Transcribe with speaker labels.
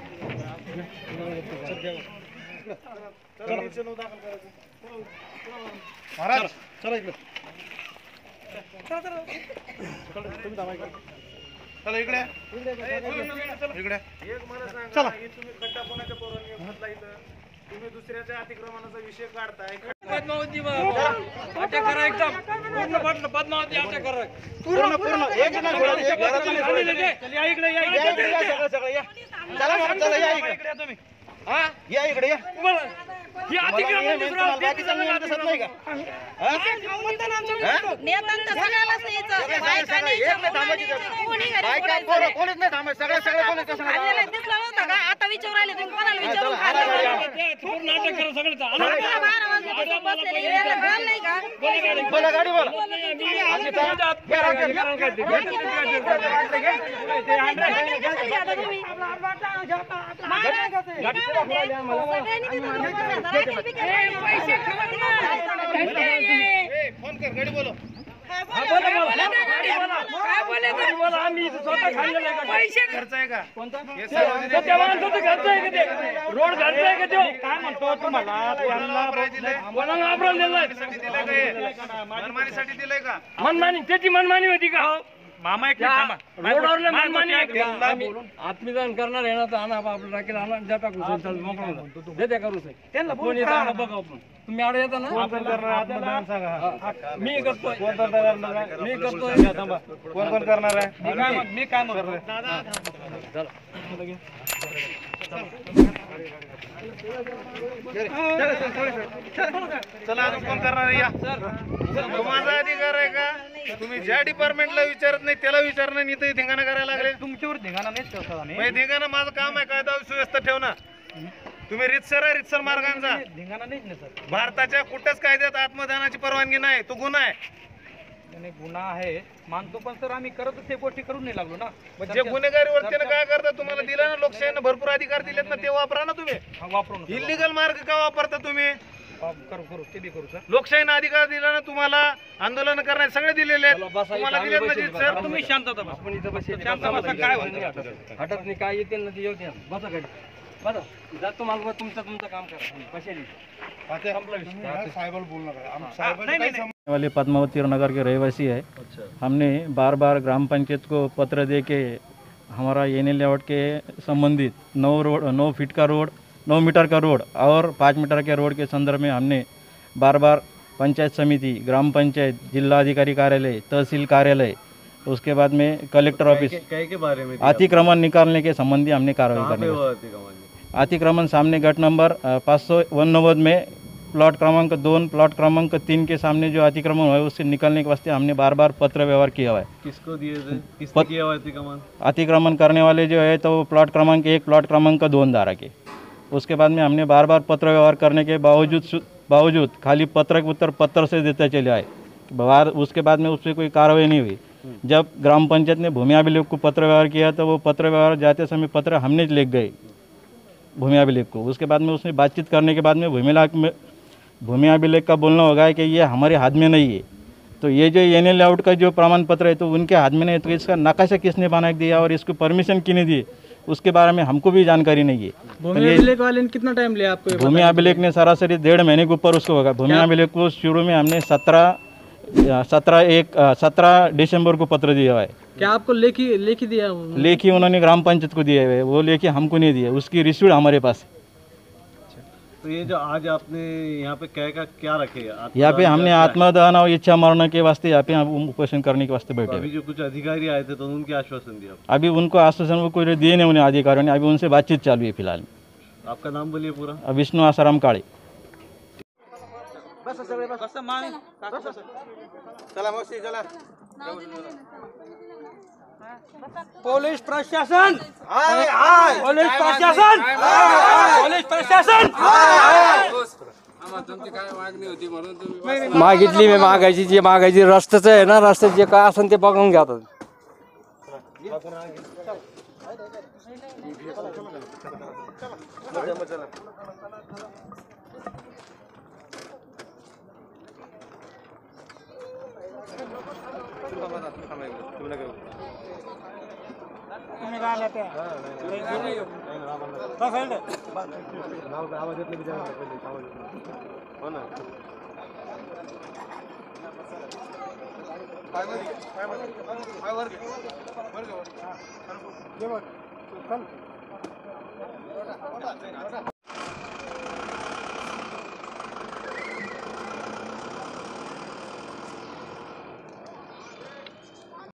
Speaker 1: महाराज चला इकडे, चला इकडे इकडे.
Speaker 2: एक मला सांगा,
Speaker 1: चला.
Speaker 2: तुम्ही खड्डा कोणाच्या परवानगी घेतला इथं? तुम्ही दुसऱ्याच्या अतिक्रमणाचा विषय काढताय.
Speaker 3: पद्मावती अटक करा, एकदम पूर्ण पद्मावती अटक करा.
Speaker 1: पूर्ण पूर्ण एक जण सोडा, एक घरातून सोडा.
Speaker 2: या इकडे, या
Speaker 1: या इकडे, या सगळं सगळं या. चला महाराज, चला या इकडे.
Speaker 2: इकडे तुम्ही.
Speaker 3: हा
Speaker 1: या इकडे या.
Speaker 3: ही अतिक्रमण दुसरं
Speaker 1: बाकीचं नियम दिसत नाही का?
Speaker 4: नेत्यांचं सगळ्यालाच न्यायचं. बायकांनी
Speaker 1: एक नाही थांबायची गरज.
Speaker 4: कोणी घरी
Speaker 1: बायका पोरं कोणीच नाही थांबायचं. सगळे कोणी कसं
Speaker 4: खाल्लेलं दिसलं नव्हतं का? आता विचारू राहिले तुम्ही कोणाला विचारून खाल्लं?
Speaker 3: पूर्ण अटक करा सगळं.
Speaker 4: तुम्हाला 12 वाजल्यापासून बसलेले वेगळं कळलं नाही का?
Speaker 1: बोला गाडी बोला. फोन कर, गाडी बोलो.
Speaker 3: आम्ही स्वतः खाल्लेलं आहे का? पैसे
Speaker 2: खर्च आहे का?
Speaker 3: त्या माणसाचं घरचं आहे का ते? रोड घरचं आहे का ते?
Speaker 2: काय म्हणतो तुम्हाला?
Speaker 3: कोणाला वापरायला दिलाय?
Speaker 2: मनमानीसाठी दिलंय का?
Speaker 3: मनमानी, त्याची मनमानी होती का?
Speaker 2: मामा एक मिनिट थांबा.
Speaker 3: रोडवरला मनमानी आहे का? आम्ही आत्मीदान करणार आहे ना, तर आणा आपलं टाकेल, आणा द्या टाकू साहेब, मोकळा होता. दे त्या करू साहेब. कोण येतं आणा बघा आपण. तुम्ही आडे येता ना? मी करतोय. मी करतोय.
Speaker 1: कोण कोण करणार आहे?
Speaker 2: मी काय म्हणतो? चला अजून कोण करणार आहे? या. तुम्हाला अधिकार आहे का? तुम्ही ज्या डिपार्टमेंटला विचारत नाही त्याला विचारणं नाही, इथं धिंगाणा करायला लागले.
Speaker 1: तुमच्यावर धिंगाणा नाही ठेवतो आम्ही.
Speaker 2: धिंगाणा माझं काम आहे, कायदा सुव्यवस्था ठेवणं. तुम्ही रितसर मार्गांचा.
Speaker 1: धिंगाणा नाहीच ना सर.
Speaker 2: भारताच्या कुठल्याच कायद्यात आत्मदानाची परवानगी नाही, तो गुन्हा आहे.
Speaker 1: नाही, गुन्हा आहे मानतो, पण सर आम्ही करत ते गोष्टी करून नाही लागलो ना.
Speaker 2: जे गुन्हेगारी वरतीनं काय करता? तुम्हाला दिलं ना लोकशाहीनं भरपूर अधिकार दिलेत ना, ते वापरा ना तुम्ही.
Speaker 1: वापरून
Speaker 2: इलिगल मार्ग का वापरता तुम्ही?
Speaker 1: करू ते बी करू सर.
Speaker 2: लोकशाहीनं अधिकार दिला ना तुम्हाला, आंदोलन करण्याचे सगळे दिलेले आहेत. तुम्हाला दिलेत ना जी सर.
Speaker 1: तुम्ही शांतता बसा.
Speaker 3: आपण इथं बसेल.
Speaker 1: शांत बसा. काय होतं?
Speaker 3: हटत नाही, काय येते ना ते येऊ द्या. बसा गाडी. बसा. जा तुम्हाला तुमचं काम करा. बसेल.
Speaker 5: वाले पद्मावती नगर के रहवासी है। हमने बार बार ग्राम पंचायत को पत्र दे के हमारा एनए लेआउट के संबंधित 9 फीट का रोड, 9 मीटर का रोड और 5 मीटर के रोड के संदर्भ में हमने बार बार पंचायत समिति, ग्राम पंचायत, जिला अधिकारी कार्यालय, तहसील कार्यालय, उसके बाद में कलेक्टर ऑफिस
Speaker 6: के बारे में
Speaker 5: अतिक्रमण निकालने के संबंधी हमने कार्रवाई करनी। अतिक्रमण सामने गट नंबर 589 में प्लॉट क्रमांक 2, प्लॉट क्रमांक 3 के सामने जो अतिक्रमण हुआ है उससे निकलने के वास्ते हमने बार बार पत्र व्यवहार किया हुआ है।
Speaker 6: किसको दिए थे? किसने किया हुआ अतिक्रमण?
Speaker 5: अतिक्रमण करने वाले जो है तो प्लॉट क्रमांक 1, प्लॉट क्रमांक 2 धारा के। उसके बाद में हमने बार बार पत्र व्यवहार करने के बावजूद खाली पत्र के उत्तर पत्र से देते चले आए। उसके बाद में उससे कोई कार्रवाई नहीं हुई। जब ग्राम पंचायत ने भूमि अभिलेख को पत्र व्यवहार किया तो वो पत्र व्यवहार जाते समय पत्र हमने लिख गए भूमि अभिलेख को। उसके बाद में उसने बातचीत करने के बाद में भूमि अभिलेख का बोलना होगा कि ये हमारे हाथ में नहीं है। तो ये जो एनए लेआउट का जो प्रमाण पत्र है तो उनके हाथ में नहीं है, तो इसका नकाशा किसने बना दिया और इसको परमिशन किसने दी उसके बारे में हमको भी जानकारी नहीं है।
Speaker 1: भूमि अभिलेख वाले ने कितना टाइम लिया आपको?
Speaker 5: भूमि अभिलेख ने सरासरी 1.5 महीने के ऊपर उसको होगा। भूमि अभिलेख को शुरू में हमने 17 दिसंबर को पत्र दिया हुआ है।
Speaker 1: क्या आपको लेखी दिया?
Speaker 5: लेखी उन्होंने ग्राम पंचायत को दिए हुए, वो लेखी हमको नहीं दिए, उसकी रिसीट हमारे पास।
Speaker 6: तो ये जो आज आपने यहाँ पे क्या रखे?
Speaker 5: यहाँ पे हमने आत्मदान और इच्छा मरने के वास्ते यहाँ पे हम उपोषण करने के वास्ते बैठे।
Speaker 6: अभी जो कुछ अधिकारी आए थे तो उनके आश्वासन दिया?
Speaker 5: अभी उनको आश्वासन वो कोई दिए नहीं उन्हें अधिकारियों ने, अभी उनसे बातचीत चालू है फिलहाल।
Speaker 6: आपका नाम बोलिए पूरा?
Speaker 5: विष्णु आसाराम काळे।
Speaker 3: पोलीस प्रशासन, पोलीस प्रशासन, पोलीस प्रशासन मागितली मी मागायची, जे मागायची रस्त्याचं आहे ना, रस्त्याचं जे काय असेल ते बघून घ्या आता।
Speaker 7: तुम्ही काय आल्या त्या
Speaker 6: आवाज येत नाही बिचाऱ्यांना पहिले, आवाज येत नाही. हो ना.
Speaker 7: जेवण